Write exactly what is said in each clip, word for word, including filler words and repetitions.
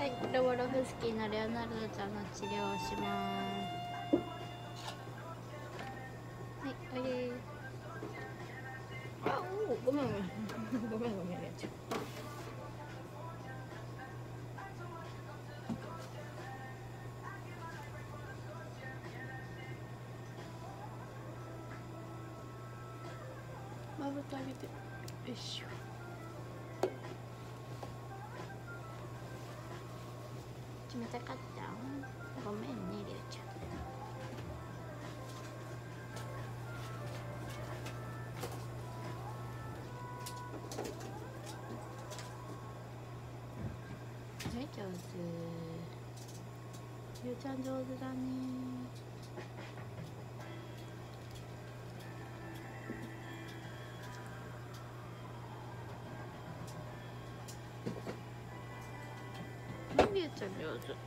、ロボロフスキーのレオナルドちゃんの治療をします。はい、おいで。あ、おお、ごめんごめんごめんごめん、やっちゃう。まぶた上げて、よいしょ。冷たかった。ごめんね、りゅうちゃん。はい、上手。りゅうちゃん上手だね。りゅうちゃん上手。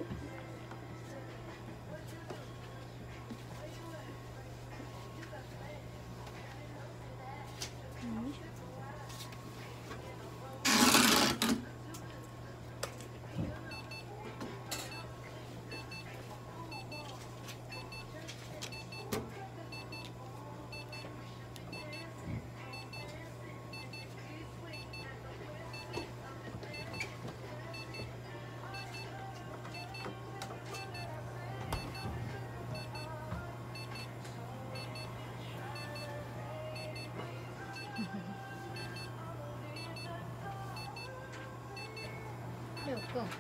りょうくん。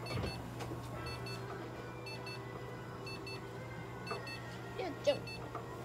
りょうちゃん。